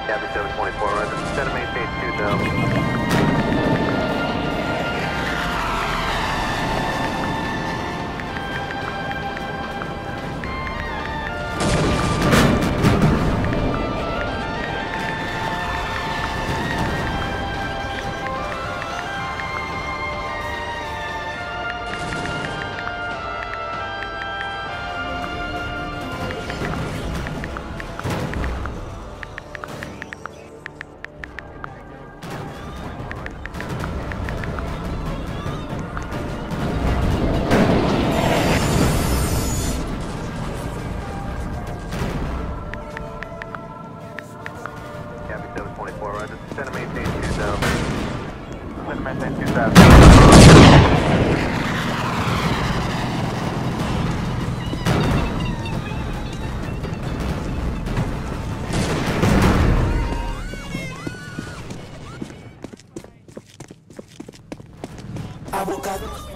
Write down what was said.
Cabby 724, right. Set of maintain 2000. Cabby 724, right. Set of maintain 2000. Set of maintain 2000. Abogado.